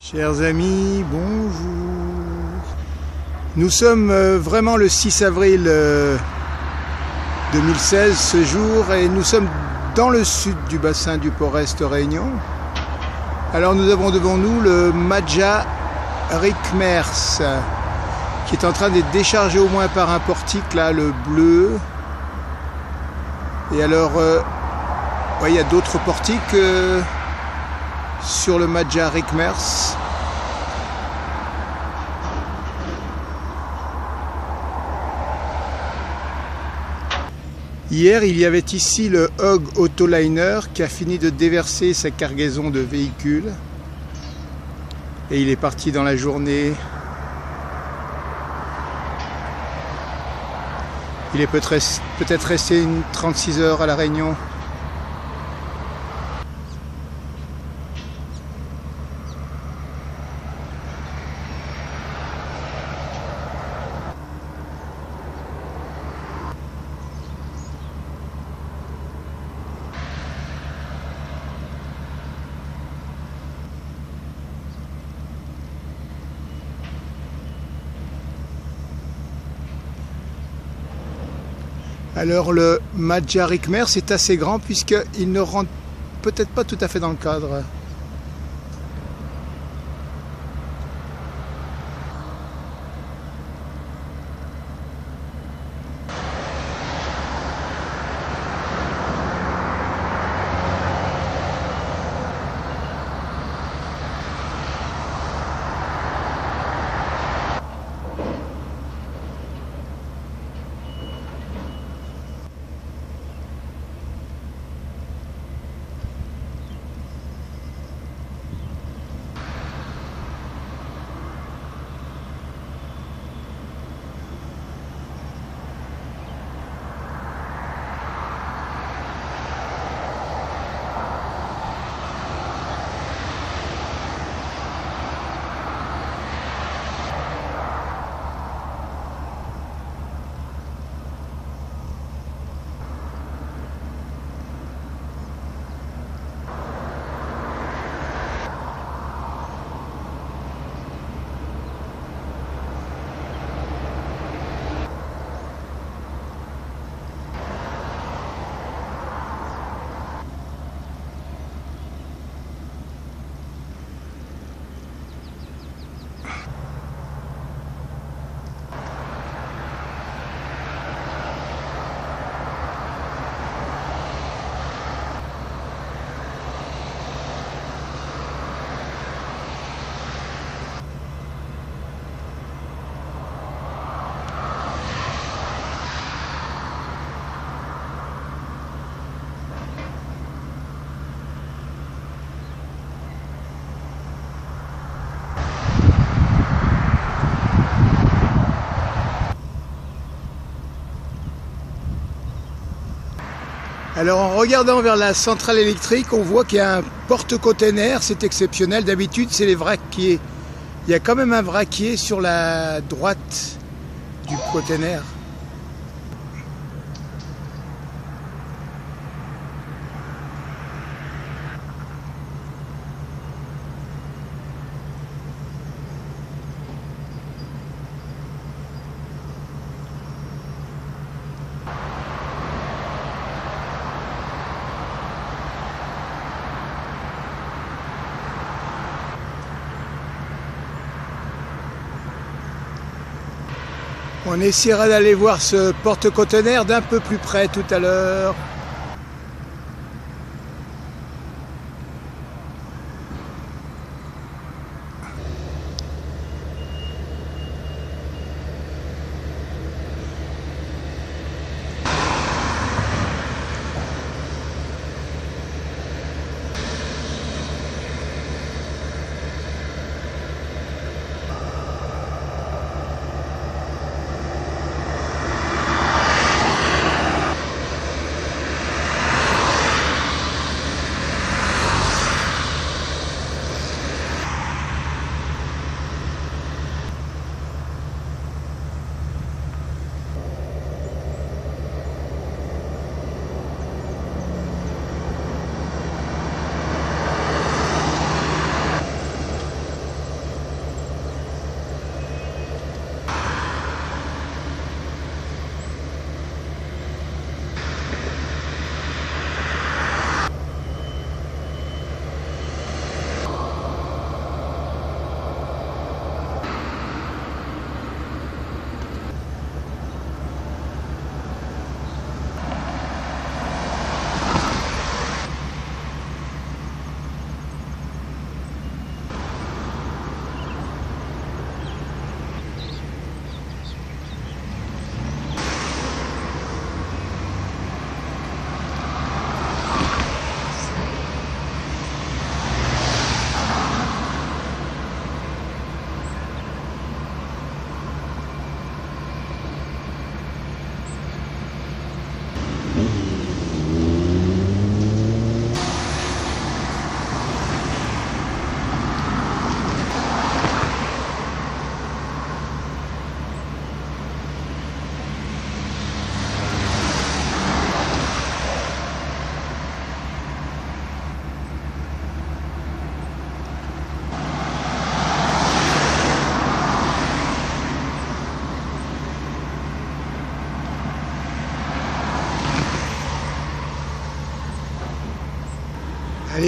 Chers amis, bonjour. Nous sommes vraiment le 6 avril 2016 ce jour et nous sommes dans le sud du bassin du Port-Est Réunion. Alors nous avons devant nous le Madja Rikmers qui est en train d'être déchargé au moins par un portique là, le bleu. Et alors, il y a d'autres portiques sur le Madja Rikmers. Hier, il y avait ici le Hog Autoliner qui a fini de déverser sa cargaison de véhicules. Et il est parti dans la journée. Il est peut-être resté 36 heures à La Réunion. Alors le Madja Rikmers est assez grand puisqu'il ne rentre peut-être pas tout à fait dans le cadre. Alors en regardant vers la centrale électrique, on voit qu'il y a un porte-container, c'est exceptionnel. D'habitude, c'est les vraquiers. Il y a quand même un vraquier sur la droite du container. On essaiera d'aller voir ce porte-container d'un peu plus près tout à l'heure.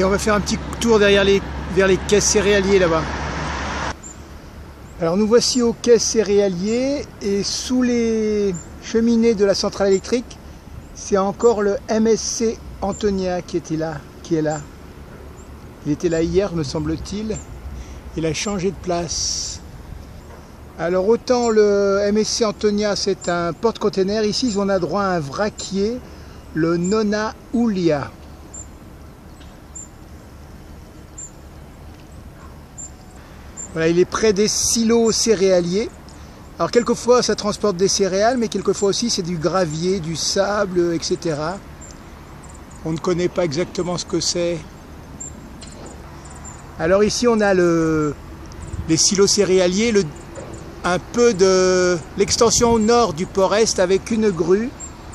on va faire un petit tour vers les quais céréaliers là-bas. Alors nous voici aux quais céréaliers et sous les cheminées de la centrale électrique, c'est encore le MSC Antonia qui est là. Il était là hier, me semble-t-il. Il a changé de place. Alors autant le MSC Antonia c'est un porte-container, ici on a droit à un vraquier, le Nona Ulia. Voilà, il est près des silos céréaliers. Alors quelquefois ça transporte des céréales, mais quelquefois aussi c'est du gravier, du sable, etc. On ne connaît pas exactement ce que c'est. Alors ici on a les silos céréaliers, un peu de l'extension nord du port-est avec une grue.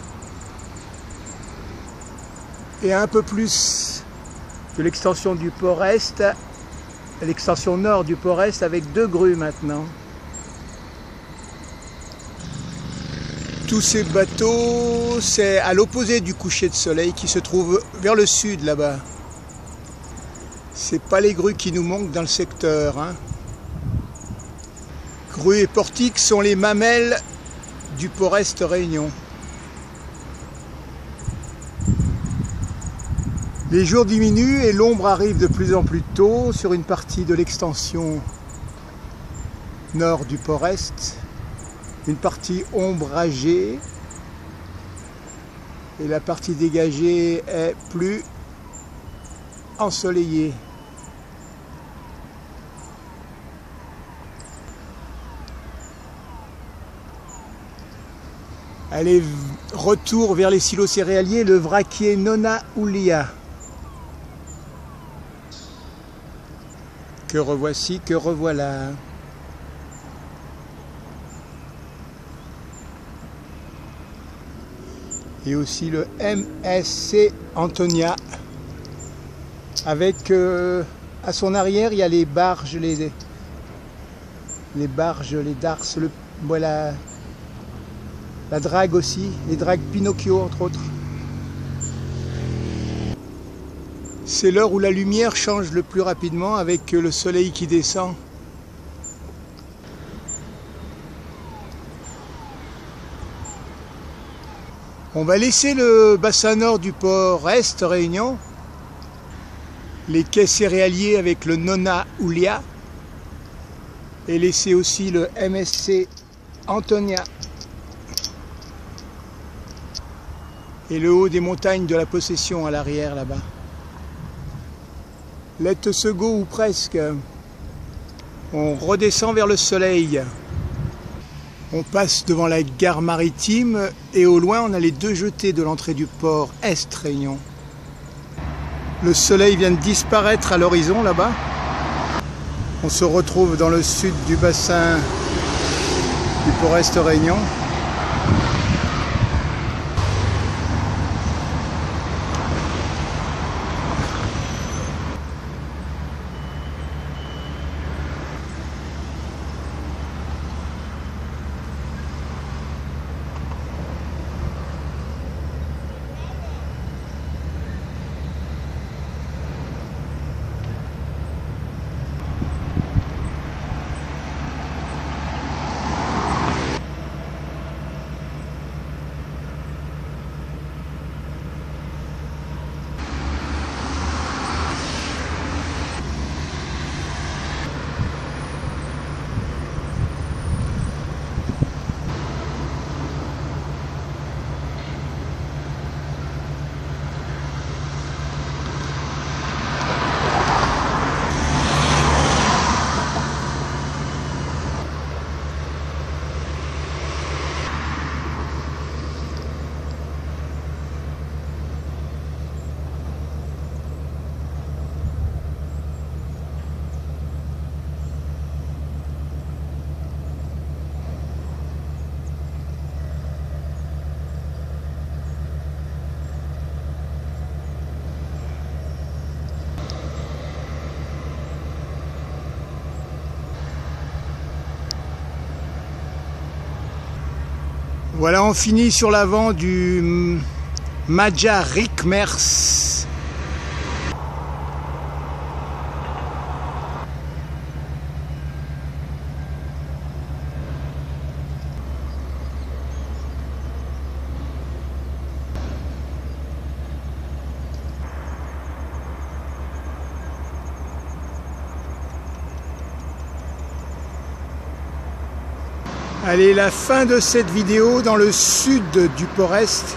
Et un peu plus de l'extension du port-est, l'extension nord du port-est avec 2 grues maintenant. Tous ces bateaux, c'est à l'opposé du coucher de soleil qui se trouve vers le sud là-bas. C'est pas les grues qui nous manquent dans le secteur, hein. Grues et portiques sont les mamelles du port-est Réunion. Les jours diminuent et l'ombre arrive de plus en plus tôt sur une partie de l'extension nord du port-est, une partie ombragée et la partie dégagée est plus ensoleillée. Allez, retour vers les silos céréaliers, le vraquier Nona Ulia. Que revoici, que revoilà. Et aussi le MSC Antonia. Avec à son arrière, il y a les barges, les darses, voilà, la drague aussi, les dragues Pinocchio entre autres. C'est l'heure où la lumière change le plus rapidement avec le soleil qui descend. On va laisser le bassin nord du port-est Réunion, les quais céréaliers avec le Nona Ulia et laisser aussi le MSC Antonia et le haut des montagnes de la Possession à l'arrière là-bas. Let se go ou presque. On redescend vers le soleil. On passe devant la gare maritime et au loin on a les 2 jetées de l'entrée du port Est Réunion. Le soleil vient de disparaître à l'horizon là-bas. On se retrouve dans le sud du bassin du port Est Réunion. Voilà, on finit sur l'avant du Maja Rikmers. Allez, la fin de cette vidéo dans le sud du Port-Est.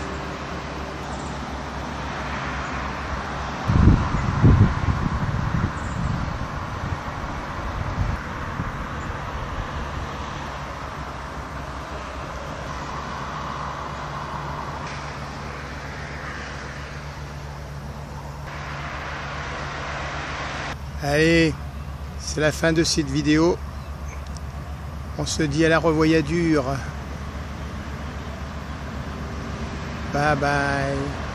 Allez, c'est la fin de cette vidéo. On se dit à la revoyadure. Bye bye.